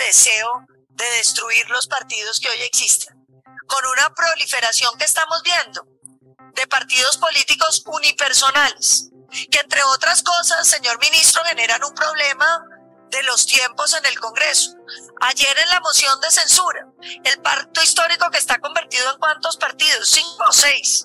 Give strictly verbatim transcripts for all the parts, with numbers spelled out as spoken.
deseo de destruir los partidos que hoy existen, con una proliferación que estamos viendo de partidos políticos unipersonales, que entre otras cosas, señor ministro, generan un problema de los tiempos en el Congreso. Ayer en la moción de censura, el pacto histórico que está convertido en ¿cuántos partidos? Cinco o seis.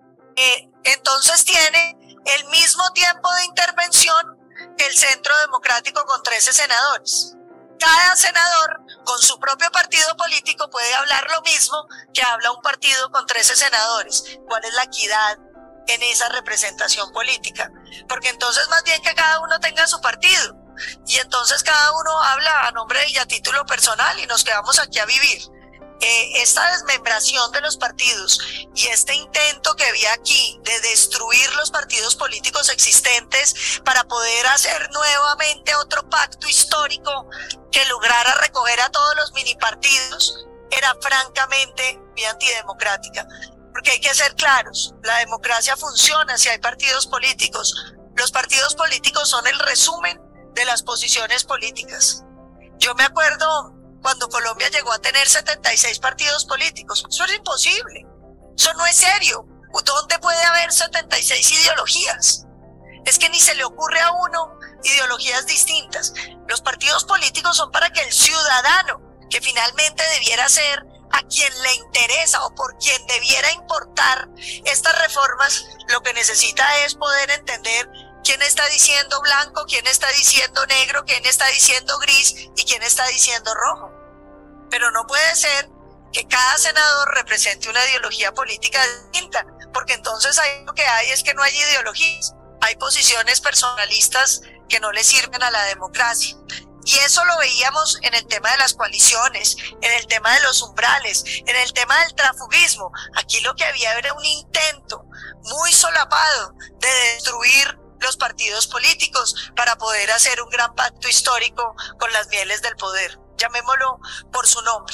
Eh, entonces tiene el mismo tiempo de intervención que el Centro Democrático con trece senadores. Cada senador con su propio partido político puede hablar lo mismo que habla un partido con trece senadores. ¿Cuál es la equidad en esa representación política? Porque entonces más bien que cada uno tenga su partido y entonces cada uno habla a nombre y a título personal y nos quedamos aquí a vivir. Eh, esta desmembración de los partidos y este intento que vi aquí de destruir los partidos políticos existentes para poder hacer nuevamente otro pacto histórico que lograra recoger a todos los mini partidos era francamente muy antidemocrática. Porque hay que ser claros, la democracia funciona si hay partidos políticos. Los partidos políticos son el resumen de las posiciones políticas. Yo me acuerdo cuando Colombia llegó a tener setenta y seis partidos políticos. Eso es imposible. Eso no es serio. ¿Dónde puede haber setenta y seis ideologías? Es que ni se le ocurre a uno ideologías distintas. Los partidos políticos son para que el ciudadano, que finalmente debiera ser a quien le interesa o por quien debiera importar estas reformas, lo que necesita es poder entender quién está diciendo blanco, quién está diciendo negro, quién está diciendo gris y quién está diciendo rojo. Pero no puede ser que cada senador represente una ideología política distinta, porque entonces ahí lo que hay es que no hay ideologías, hay posiciones personalistas que no le sirven a la democracia. Y eso lo veíamos en el tema de las coaliciones, en el tema de los umbrales, en el tema del transfugismo. Aquí lo que había era un intento muy solapado de destruir los partidos políticos para poder hacer un gran pacto histórico con las mieles del poder. Llamémoslo por su nombre.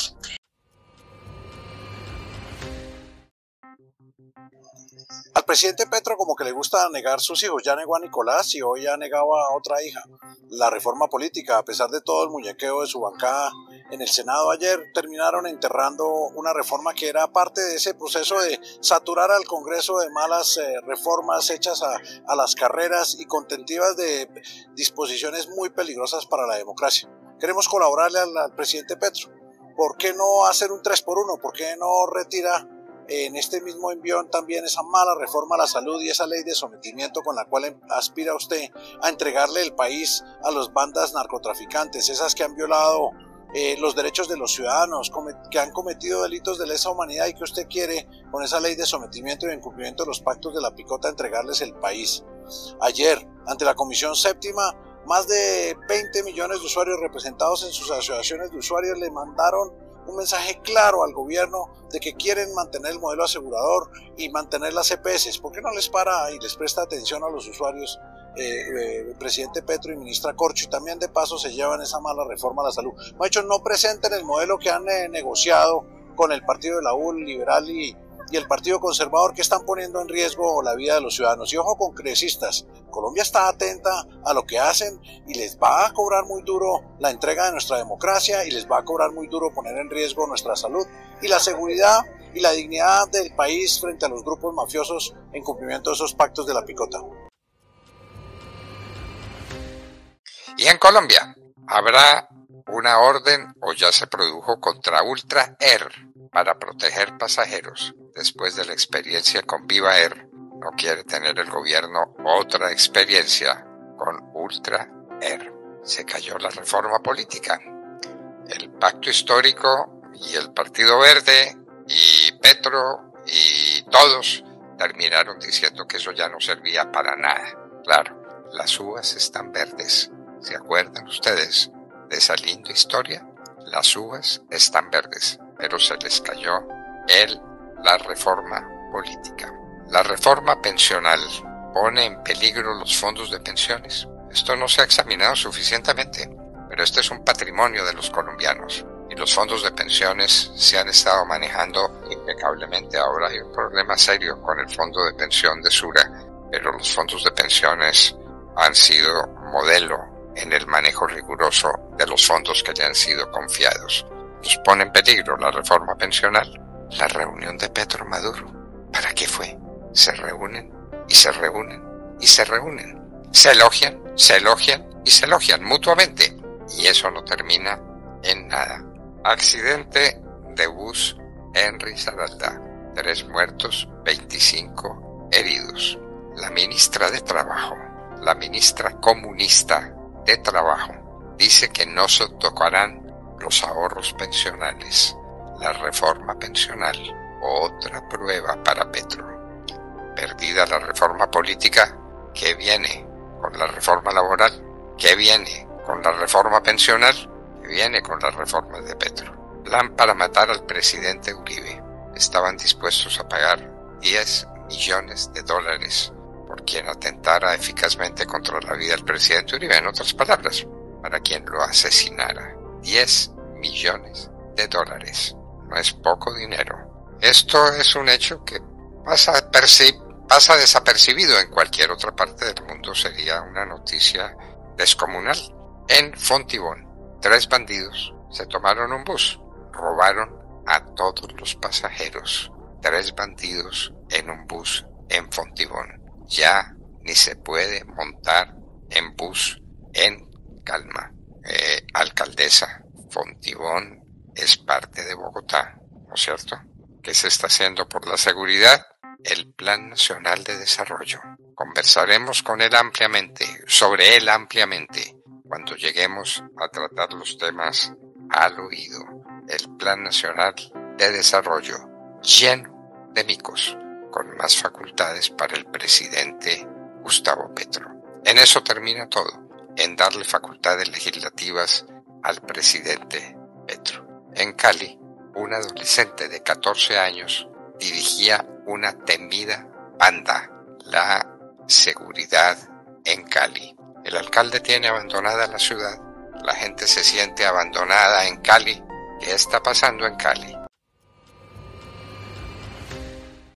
Al presidente Petro como que le gusta negar sus hijos. Ya negó a Nicolás y hoy ya negaba a otra hija. La reforma política, a pesar de todo el muñequeo de su bancada en el Senado ayer, terminaron enterrando una reforma que era parte de ese proceso de saturar al Congreso de malas eh, reformas hechas a, a las carreras y contentivas de disposiciones muy peligrosas para la democracia. Queremos colaborarle al, al presidente Petro. ¿Por qué no hacer un tres por uno? ¿Por qué no retira en este mismo envión también esa mala reforma a la salud y esa ley de sometimiento con la cual aspira usted a entregarle el país a las bandas narcotraficantes, esas que han violado eh, los derechos de los ciudadanos, que han cometido delitos de lesa humanidad y que usted quiere con esa ley de sometimiento y incumplimiento de los pactos de la picota entregarles el país? Ayer, ante la Comisión Séptima, más de veinte millones de usuarios representados en sus asociaciones de usuarios le mandaron un mensaje claro al gobierno de que quieren mantener el modelo asegurador y mantener las E P S. ¿Por qué no les para y les presta atención a los usuarios eh, eh, el presidente Petro y ministra Corcho? Y también de paso se llevan esa mala reforma a la salud. De hecho, no presenten el modelo que han eh, negociado con el partido de la U, el liberal y, y el partido conservador, que están poniendo en riesgo la vida de los ciudadanos. Y ojo, congresistas, Colombia está atenta a lo que hacen y les va a cobrar muy duro la entrega de nuestra democracia y les va a cobrar muy duro poner en riesgo nuestra salud y la seguridad y la dignidad del país frente a los grupos mafiosos en cumplimiento de esos pactos de la picota. Y en Colombia habrá una orden o ya se produjo contra Ultra Air para proteger pasajeros después de la experiencia con Viva Air. No quiere tener el gobierno otra experiencia con Ultra Air. Se cayó la reforma política. El pacto histórico y el Partido Verde y Petro y todos terminaron diciendo que eso ya no servía para nada. Claro, las uvas están verdes. ¿Se acuerdan ustedes de esa linda historia? Las uvas están verdes, pero se les cayó el, la reforma política. La reforma pensional pone en peligro los fondos de pensiones. Esto no se ha examinado suficientemente, pero este es un patrimonio de los colombianos y los fondos de pensiones se han estado manejando impecablemente. Ahora hay un problema serio con el fondo de pensión de Sura, pero los fondos de pensiones han sido modelo en el manejo riguroso de los fondos que le han sido confiados. Nos pone en peligro la reforma pensional. La reunión de Petro Maduro, ¿para qué fue? Se reúnen y se reúnen y se reúnen. Se elogian, se elogian y se elogian mutuamente. Y eso no termina en nada. Accidente de bus en Risaralda. Tres muertos, veinticinco heridos. La ministra de Trabajo, la ministra comunista de Trabajo, dice que no se tocarán los ahorros pensionales. La reforma pensional, otra prueba para Petro. Perdida la reforma política, ¿qué viene con la reforma laboral? ¿Qué viene con la reforma pensional? ¿Qué viene con las reformas de Petro? Plan para matar al presidente Uribe. Estaban dispuestos a pagar diez millones de dólares por quien atentara eficazmente contra la vida del presidente Uribe. En otras palabras, para quien lo asesinara. diez millones de dólares. No es poco dinero. Esto es un hecho que pasa, perci- pasa desapercibido en cualquier otra parte del mundo. Sería una noticia descomunal. En Fontibón, tres bandidos se tomaron un bus, robaron a todos los pasajeros. Tres bandidos en un bus en Fontibón. Ya ni se puede montar en bus en Calma. Eh, alcaldesa, Fontibón es parte de Bogotá, ¿no es cierto? ¿Qué se está haciendo por la seguridad? El Plan Nacional de Desarrollo. Conversaremos con él ampliamente, sobre él ampliamente, cuando lleguemos a tratar los temas al oído. El Plan Nacional de Desarrollo, lleno de micos, con más facultades para el presidente Gustavo Petro. En eso termina todo, en darle facultades legislativas al presidente Petro. En Cali, un adolescente de catorce años dirigía una temida banda, la seguridad en Cali. El alcalde tiene abandonada la ciudad, la gente se siente abandonada en Cali. ¿Qué está pasando en Cali?